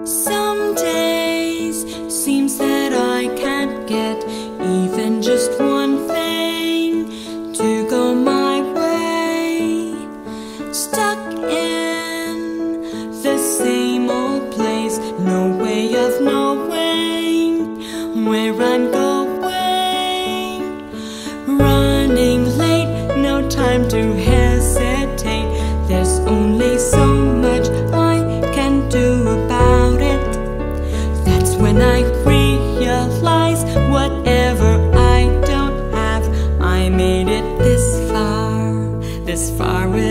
Some days seems that I can't get even just one thing to go my way. Stuck in the same old place, no way of knowing where I'm going. Running late, no time to hesitate. There's only so much I can do about it. That's when I realize whatever I don't have, I made it this far